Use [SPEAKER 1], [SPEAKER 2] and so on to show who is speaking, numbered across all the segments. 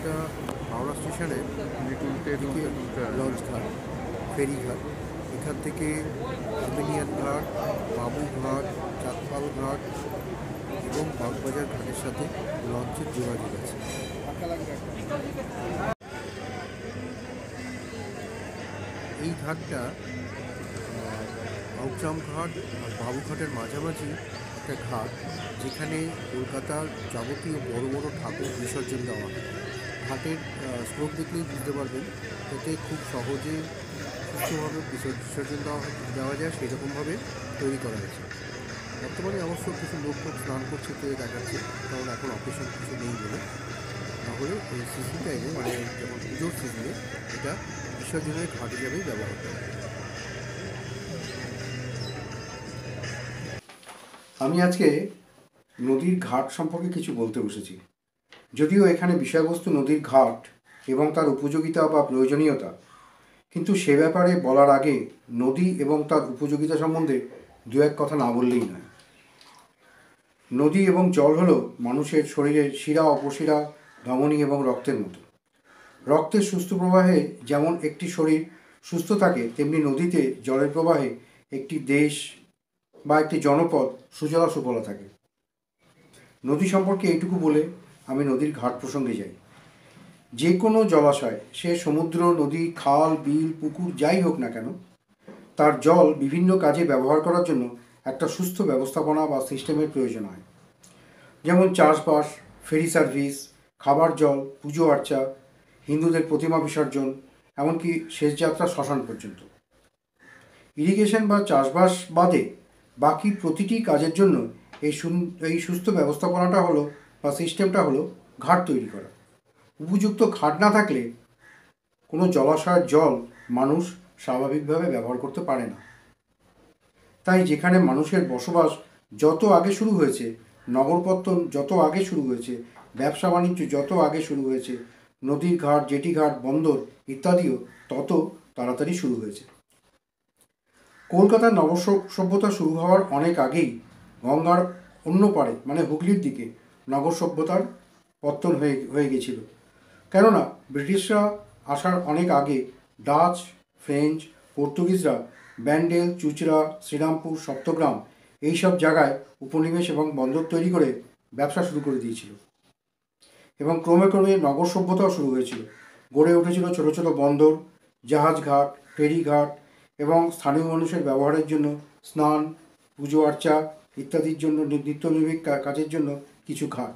[SPEAKER 1] এটা হাওড়া স্টেশনের দিকে লঞ্চ ঘাট, ফেরিঘাট। এখান থেকে আর্মেনিয়ান ঘাট, বাবুঘাট, চাঁদপাল ঘাট এবং বাগবাজার ঘাটের সাথে লঞ্চের যোগাযোগ আছে। এই ঘাটটা আউটরাম ঘাট আর বাবুঘাটের মাঝামাঝি একটা ঘাট, যেখানে কলকাতার যাবতীয় বড় বড় ঠাকুর বিসর্জন দেওয়া হয়। ঘাটের স্লোপ দেখলেই বুঝতে পারবেন, যাতে খুব সহজে সুস্থভাবে বিসর্জন দেওয়া যায় সেরকমভাবে তৈরি করা হয়েছে। বর্তমানে অবশ্য কিছু লোক স্নান করছে দেখাচ্ছে, কারণ এখন অকেশন কিছু নেই বলে। তাহলে এই সিজন টাইমে, মানে যখন পুজোর সিজনে, এটা বিসর্জনের ঘাট হিসাবেই ব্যবহার করা হয়।
[SPEAKER 2] আমি আজকে নদীর ঘাট সম্পর্কে কিছু বলতে বসেছি। যদিও এখানে বিষয়বস্তু নদীর ঘাট এবং তার উপযোগিতা বা প্রয়োজনীয়তা, কিন্তু সে ব্যাপারে বলার আগে নদী এবং তার উপযোগিতা সম্বন্ধে দু এক কথা না বললেই নয়। নদী এবং জল হলো মানুষের শরীরের শিরা, অপশিরা, ধমনী এবং রক্তের মতো। রক্তের সুস্থ প্রবাহে যেমন একটি শরীর সুস্থ থাকে, তেমনি নদীতে জলের প্রবাহে একটি দেশ বা একটি জনপদ সুজলা সুফলা থাকে। নদী সম্পর্কে এইটুকু বলে আমি নদীর ঘাট প্রসঙ্গে যাই। যে কোনো জলাশয়, সে সমুদ্র, নদী, খাল, বিল, পুকুর যাই হোক না কেন, তার জল বিভিন্ন কাজে ব্যবহার করার জন্য একটা সুস্থ ব্যবস্থাপনা বা সিস্টেমের প্রয়োজন হয়। যেমন চাষবাস, ফেরি সার্ভিস, খাবার জল, পুজো আর্চা, হিন্দুদের প্রতিমা বিসর্জন, এমনকি শেষ যাত্রা শ্মশান পর্যন্ত। ইরিগেশন বা চাষবাস বাদে বাকি প্রতিটি কাজের জন্য এই সুস্থ ব্যবস্থাপনাটা হলো বা সিস্টেমটা হলো ঘাট তৈরি করা। উপযুক্ত ঘাট না থাকলে কোনো জলাশয়ের জল মানুষ স্বাভাবিকভাবে ব্যবহার করতে পারে না। তাই যেখানে মানুষের বসবাস যত আগে শুরু হয়েছে, নগরপত্তন যত আগে শুরু হয়েছে, ব্যবসা বাণিজ্য যত আগে শুরু হয়েছে, নদীর ঘাট, জেটি ঘাট, বন্দর ইত্যাদিও তত তাড়াতাড়ি শুরু হয়েছে। কলকাতার সভ্যতা শুরু হওয়ার অনেক আগেই গঙ্গার অন্য পারে, মানে হুগলির দিকে, নগর সভ্যতার পত্তন হয়ে গেছিল। কেননা ব্রিটিশরা আসার অনেক আগে ডাচ, ফ্রেঞ্চ, পর্তুগিজরা ব্যান্ডেল, চুচড়া, শ্রীরামপুর, সপ্তগ্রাম এইসব জায়গায় উপনিবেশ এবং বন্দর তৈরি করে ব্যবসা শুরু করে দিয়েছিল। এবং ক্রমে ক্রমে নগর সভ্যতাও শুরু হয়েছিল। গড়ে উঠেছিল ছোট ছোট বন্দর, জাহাজঘাট, ফেরিঘাট এবং স্থানীয় মানুষের ব্যবহারের জন্য স্নান, পুজো আর্চা ইত্যাদির জন্য, নিত্যনৈমিক কাজের জন্য কিছু ঘাট।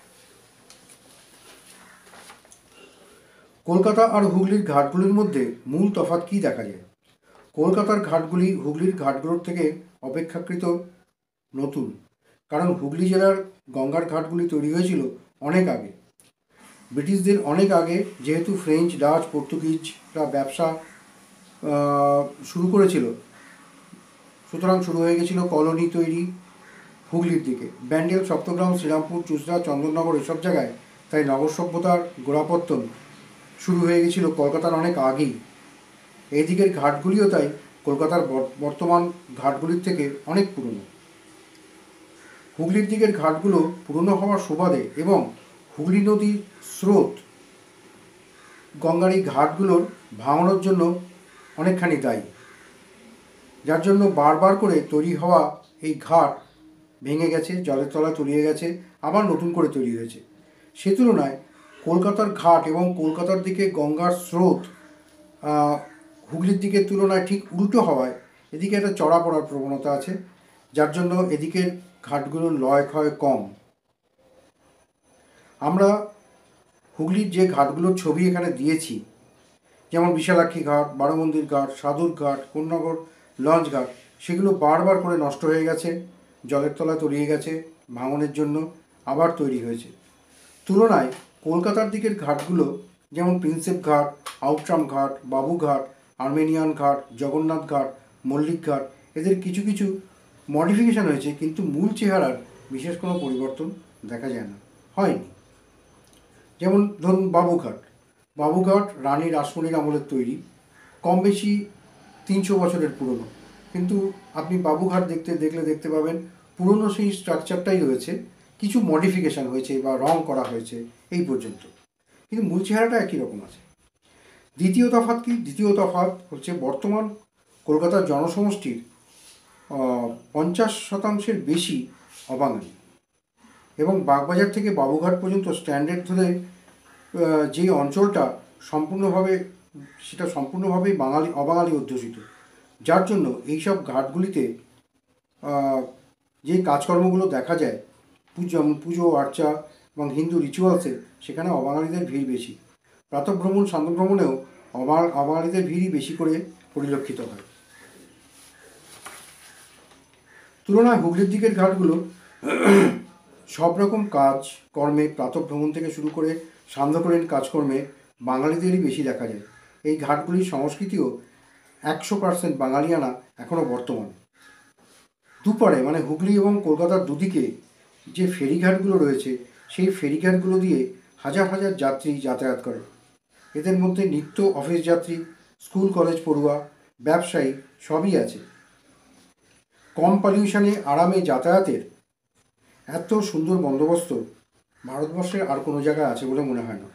[SPEAKER 2] কলকাতা আর হুগলির ঘাটগুলির মধ্যে মূল তফাৎ কী দেখা যায়? কলকাতার ঘাটগুলি হুগলির ঘাটগুলোর থেকে অপেক্ষাকৃত নতুন, কারণ হুগলি জেলার গঙ্গার ঘাটগুলি তৈরি হয়েছিল অনেক আগে। ব্রিটিশদের অনেক আগে, যেহেতু ফ্রেঞ্চ, ডাচ, পর্তুগিজরা ব্যবসা শুরু করেছিল, সুতরাং শুরু হয়ে গেছিল কলোনি তৈরি হুগলির দিকে, ব্যান্ডেল, সপ্তগ্রাম, শ্রীরামপুর, চুচড়া, চন্দননগর এসব জায়গায়। তাই নগর সভ্যতার গোড়াপত্তন শুরু হয়ে গেছিল কলকাতার অনেক আগেই। এই দিকের ঘাটগুলিও তাই কলকাতার বর্তমান ঘাটগুলির থেকে অনেক পুরনো। হুগলির দিকের ঘাটগুলো পুরনো হওয়ার সুবাদে এবং হুগলি নদীর স্রোত গঙ্গার এই ঘাটগুলোর ভাঙানোর জন্য অনেকখানি দায়ী, যার জন্য বারবার করে তৈরি হওয়া এই ঘাট ভেঙে গেছে, জলের তলায় তলিয়ে গেছে, আবার নতুন করে তৈরি হয়েছে। সে তুলনায় কলকাতার ঘাট এবং কলকাতার দিকে গঙ্গার স্রোত হুগলির দিকের তুলনায় ঠিক উল্টো হওয়ায় এদিকে একটা চড়া পড়ার প্রবণতা আছে, যার জন্য এদিকের ঘাটগুলোর লয় ক্ষয় কম। আমরা হুগলির যে ঘাটগুলোর ছবি এখানে দিয়েছি, যেমন বিশালাক্ষী ঘাট, বারোমন্দির ঘাট, সাধুর ঘাট, কোন্নগর লঞ্চ ঘাট, সেগুলো বারবার করে নষ্ট হয়ে গেছে, জলের তলায় তলিয়ে গেছে, ভাঙনের জন্য আবার তৈরি হয়েছে। তুলনায় কলকাতার দিকের ঘাটগুলো, যেমন প্রিন্সেপ ঘাট, আউটরাম ঘাট, বাবুঘাট, আর্মেনিয়ান ঘাট, জগন্নাথ ঘাট, মল্লিক ঘাট, এদের কিছু কিছু মডিফিকেশান হয়েছে, কিন্তু মূল চেহারার বিশেষ কোনো পরিবর্তন দেখা যায় না, হয়নি। যেমন ধরুন বাবুঘাট রানী রাসমণির আমলের তৈরি, কম বেশি 300 বছরের পুরনো, কিন্তু আপনি বাবুঘাট দেখতে পাবেন পুরনো সেই স্ট্রাকচারটাই রয়েছে, কিছু মডিফিকেশান হয়েছে বা রং করা হয়েছে এই পর্যন্ত। কিন্তু মূল চেহারাটা একই রকম আছে। দ্বিতীয় তফাৎ কি? দ্বিতীয় তফাৎ হচ্ছে বর্তমান কলকাতার জনসমষ্টির 50% বেশি অবাঙালি, এবং বাগবাজার থেকে বাবুঘাট পর্যন্ত স্ট্যান্ডার্ড ধরে যে অঞ্চলটা সম্পূর্ণভাবেই অবাঙালি অধ্যুষিত, যার জন্য এইসব ঘাটগুলিতে যে কাজকর্মগুলো দেখা যায়, পুজো আর্চা এবং হিন্দু রিচুয়ালসে, সেখানে অবাঙালিদের ভিড় বেশি। প্রাতঃভ্রমণ সান্ধ্যভ্রমণেও অবাঙালিদের ভিড়ই বেশি করে পরিলক্ষিত হয়। তুলনায় হুগলির দিকের ঘাটগুলো সব রকম কাজ কর্মে, প্রাতঃভ্রমণ থেকে শুরু করে সান্ধ্যকালীন কাজকর্মে বাঙালিদেরই বেশি দেখা যায়। এই ঘাটগুলির সংস্কৃতিও 100% বাঙালিয়ানা এখনও বর্তমান। দুপারে মানে হুগলি এবং কলকাতার দুদিকে যে ফেরিঘাটগুলো রয়েছে, সেই ফেরিঘাটগুলো দিয়ে হাজার হাজার যাত্রী যাতায়াত করে। এদের মধ্যে নিত্য অফিস যাত্রী, স্কুল কলেজ পড়ুয়া, ব্যবসায়ী সবই আছে। কম পলিউশনে আরামে যাতায়াতের এত সুন্দর বন্দোবস্ত ভারতবর্ষের আর কোনো জায়গায় আছে বলে মনে হয় না।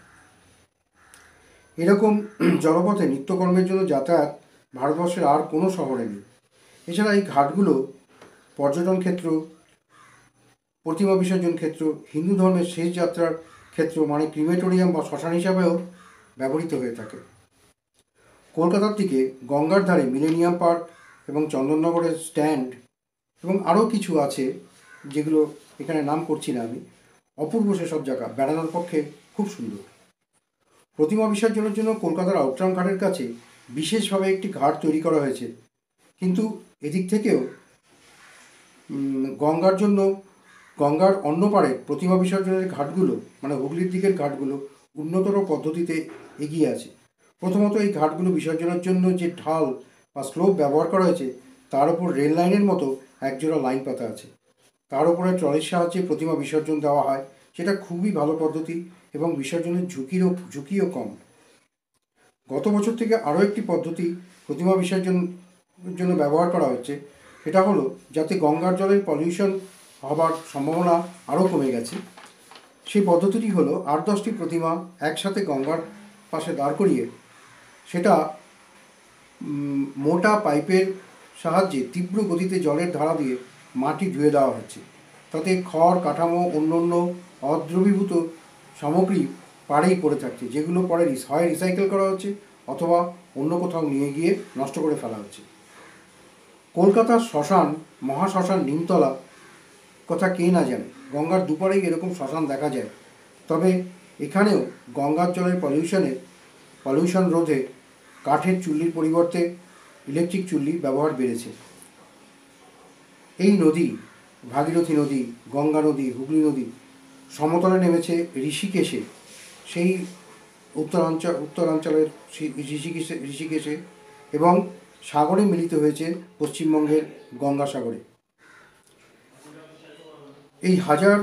[SPEAKER 2] এরকম জলপথে নিত্যকর্মের জন্য যাতায়াত ভারতবর্ষের আর কোনো শহরে নেই। এছাড়া এই ঘাটগুলো পর্যটন ক্ষেত্র, প্রতিমা বিসর্জন ক্ষেত্র, হিন্দু ধর্মের শেষ যাত্রার ক্ষেত্র মানে ক্রিমেটোরিয়াম বা শ্মশান হিসাবেও ব্যবহৃত হয়ে থাকে। কলকাতার দিকে গঙ্গার ধারে মিলেনিয়াম পার্ক এবং চন্দননগরের স্ট্যান্ড এবং আরও কিছু আছে, যেগুলো এখানে নাম করছি না আমি। অপূর্ব সেসব জায়গা, বেড়ানোর পক্ষে খুব সুন্দর। প্রতিমা বিসর্জনের জন্য কলকাতার আউটরাম ঘাটের কাছে বিশেষভাবে একটি ঘাট তৈরি করা হয়েছে, কিন্তু এদিক থেকেও গঙ্গার অন্য পারে প্রতিমা বিসর্জনের ঘাটগুলো মানে হুগলির দিকের ঘাটগুলো উন্নতর পদ্ধতিতে এগিয়ে আছে। প্রথমত এই ঘাটগুলো বিসর্জনের জন্য যে ঢাল বা স্লোপ ব্যবহার করা হয়েছে, তার উপর রেল লাইনের মতো একজোড়া লাইন পাতা আছে। তার উপরে ট্রলির সাহায্যে প্রতিমা বিসর্জন দেওয়া হয়, সেটা খুবই ভালো পদ্ধতি এবং বিসর্জনের ঝুঁকিও কম। গত বছর থেকে আরও একটি পদ্ধতি প্রতিমা বিসর্জনের জন্য ব্যবহার করা হচ্ছে, সেটা হলো যাতে গঙ্গার জলের পলিউশন হবার সম্ভাবনা আরও কমে গেছে। সেই পদ্ধতিটি হলো 8-10টি প্রতিমা একসাথে গঙ্গার পাশে দাঁড় করিয়ে সেটা মোটা পাইপের সাহায্যে তীব্র গতিতে জলের ধারা দিয়ে মাটি ধুয়ে দেওয়া হচ্ছে। তাতে খড়, কাঠামো, অন্য অদ্রবীভূত সামগ্রী পাড়েই পড়ে থাকছে, যেগুলো পরে হয় রিসাইকেল করা হচ্ছে অথবা অন্য কোথাও নিয়ে গিয়ে নষ্ট করে ফেলা হচ্ছে। কলকাতার শ্মশান, মহাশ্মশান নিমতলা কথা কে না জানে। গঙ্গার দুপারেই এরকম শ্মশান দেখা যায়। তবে এখানেও গঙ্গার জলের পলিউশন রোধে কাঠের চুল্লির পরিবর্তে ইলেকট্রিক চুল্লি ব্যবহার বেড়েছে। এই নদী, ভাগীরথী নদী, গঙ্গা নদী, হুগলি নদী সমতলে নেমেছে ঋষিকেশে, সেই উত্তরাঞ্চলের ঋষিকেশে, এবং সাগরে মিলিত হয়েছে পশ্চিমবঙ্গের গঙ্গাসাগরে। এই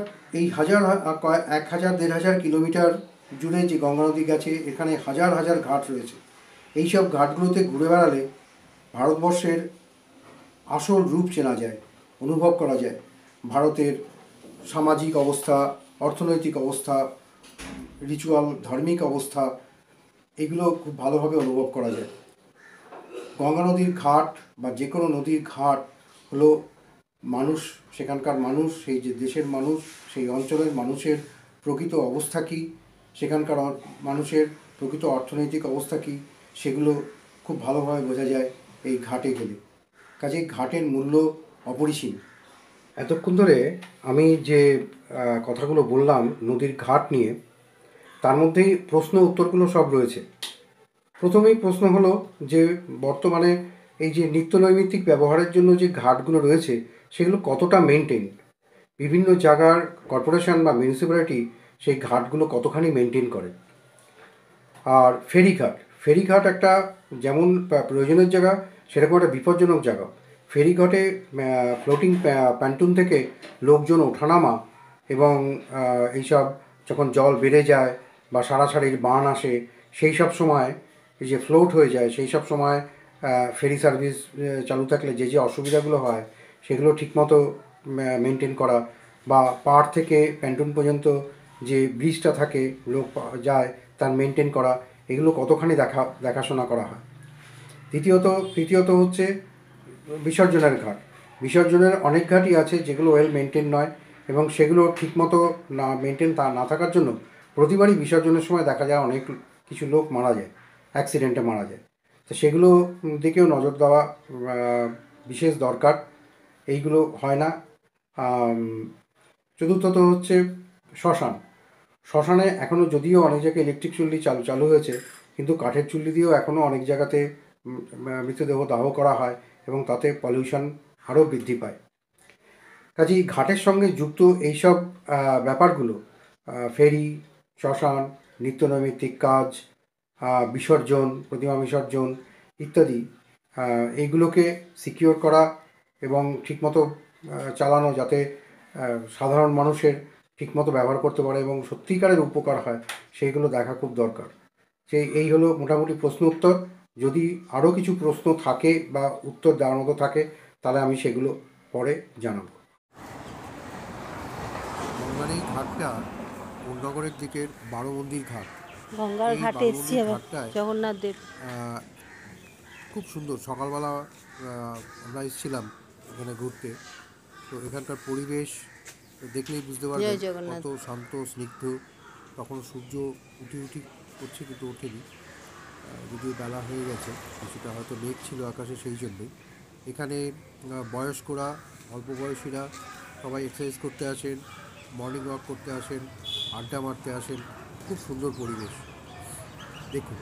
[SPEAKER 2] 1000-1500 কিলোমিটার জুড়ে যে গঙ্গা নদী গেছে, এখানে হাজার হাজার ঘাট রয়েছে। এইসব ঘাটগুলোতে ঘুরে বেড়ালে ভারতবর্ষের আসল রূপ চেনা যায়, অনুভব করা যায়। ভারতের সামাজিক অবস্থা, অর্থনৈতিক অবস্থা, রিচুয়াল, ধার্মিক অবস্থা, এগুলো খুব ভালোভাবে অনুভব করা যায়। গঙ্গা নদীর ঘাট বা যে কোনো নদীর ঘাট হলো মানুষ, সেখানকার মানুষ, সেই যে দেশের মানুষ, সেই অঞ্চলের মানুষের প্রকৃত অবস্থা কী, সেখানকার মানুষের প্রকৃত অর্থনৈতিক অবস্থা কী, সেগুলো খুব ভালোভাবে বোঝা যায় এই ঘাটে গেলে। কাজেই ঘাটের মূল্য অপরিসীম। এতক্ষণ ধরে আমি যে কথাগুলো বললাম নদীর ঘাট নিয়ে, তার মধ্যেই প্রশ্ন উত্তরগুলো সব রয়েছে। প্রথমেই প্রশ্ন হলো যে বর্তমানে এই যে নিত্যনৈমিত্তিক ব্যবহারের জন্য যে ঘাটগুলো রয়েছে, সেগুলো কতটা মেনটেন, বিভিন্ন জায়গার কর্পোরেশন বা মিউনিসিপ্যালিটি সেই ঘাটগুলো কতখানি মেনটেন করে। আর ফেরিঘাট একটা যেমন প্রয়োজনের জায়গা, সেরকম একটা বিপজ্জনক জায়গা। ফেরিঘাটে ফ্লোটিং প্যান্টুন থেকে লোকজন ওঠানামা এবং এইসব যখন জল বেড়ে যায় বা সারাসারির বান আসে, সেই সব সময় এই যে ফ্লোট হয়ে যায়, সেই সব সময় ফেরি সার্ভিস চালু থাকলে যে অসুবিধাগুলো হয়, সেগুলো ঠিকমতো মেনটেন করা, বা পাড় থেকে প্যান্টুন পর্যন্ত যে ব্রিজটা থাকে, লোক যায়, তার মেনটেন করা, এগুলো কতখানি দেখাশোনা করা হয়। তৃতীয়ত হচ্ছে বিসর্জনের ঘাট। বিসর্জনের অনেক ঘাটই আছে যেগুলো ওয়েল মেনটেন নয়, এবং সেগুলো ঠিকমতো না মেনটেন না থাকার জন্য প্রতিবারই বিসর্জনের সময় দেখা যায় অনেক কিছু লোক মারা যায়, অ্যাক্সিডেন্টে মারা যায়। তো সেগুলো দিকেও নজর দেওয়া বিশেষ দরকার। এইগুলো হয় না। চতুর্থত হচ্ছে শ্মশানে এখনও যদিও অনেক জায়গায় ইলেকট্রিক চুল্লি চালু হয়েছে, কিন্তু কাঠের চুল্লি দিয়েও এখনও অনেক জায়গাতে মৃতদেহ দাহ করা হয়, এবং তাতে পলিউশন আরও বৃদ্ধি পায়। কাজেই ঘাটের সঙ্গে যুক্ত এইসব ব্যাপারগুলো, ফেরি, শ্মশান, নিত্যনৈমিত্তিক কাজ, বিসর্জন, প্রতিমা বিসর্জন ইত্যাদি, এইগুলোকে সিকিওর করা এবং ঠিকমতো চালানো, যাতে সাধারণ মানুষের ঠিকমতো ব্যবহার করতে পারে এবং সত্যিকারের উপকার হয়, সেইগুলো দেখা খুব দরকার। এই হলো মোটামুটি প্রশ্ন উত্তর। যদি আরও কিছু প্রশ্ন থাকে বা উত্তর দেওয়ার মতো থাকে, তাহলে আমি সেগুলো পরে জানাবো।
[SPEAKER 1] গঙ্গার এই ঘাটটা কোন্নগরের দিকের বারোমন্দির ঘাট।
[SPEAKER 3] গঙ্গার
[SPEAKER 1] এই
[SPEAKER 3] ঘাটে এসেছি
[SPEAKER 1] বারোমন্দির
[SPEAKER 3] আবার
[SPEAKER 1] ঘাটটায়
[SPEAKER 3] জগন্নাথ দেব।
[SPEAKER 1] খুব সুন্দর। সকালবেলা আমরা এসেছিলাম এখানে ঘুরতে, তো এখানকার পরিবেশ দেখলেই বুঝতে পারবেন
[SPEAKER 3] জয় জগন্নাথ।
[SPEAKER 1] কত শান্ত স্নিগ্ধ। তখন সূর্য উঠি করছে, কিন্তু ওঠেনি, যদিও বেলা হয়ে গেছে। কিছুটা হয়তো মেঘ ছিল আকাশে, সেই জন্যই। এখানে বয়স্করা, অল্প বয়সীরা সবাই এক্সারসাইজ করতে আসেন, মর্নিং ওয়াক করতে আসেন, আড্ডা মারতে আসেন। খুব সুন্দর পরিবেশ, দেখুন।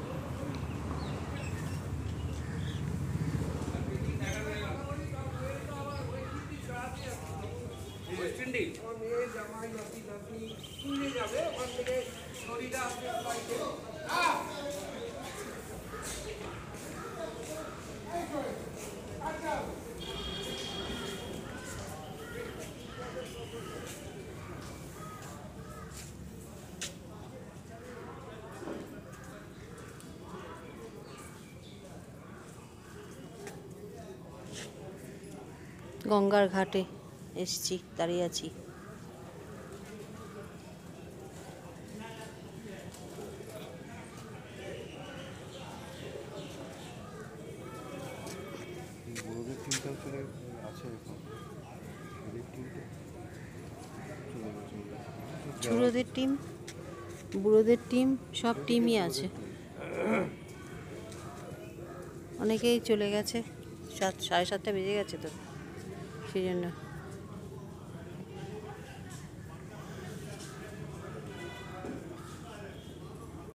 [SPEAKER 3] গঙ্গার ঘাটে এসেছি, দাঁড়িয়ে আছি।
[SPEAKER 1] বড়দের টিমটাও চলে আছে এখন, এদের টিমটা চলে গেছে।
[SPEAKER 3] ছোটদের টিম, বুড়োদের টিম, সব টিমই আছে। অনেকেই চলে গেছে, 7, 7:30 বেজে গেছে তো, সেই জন্য।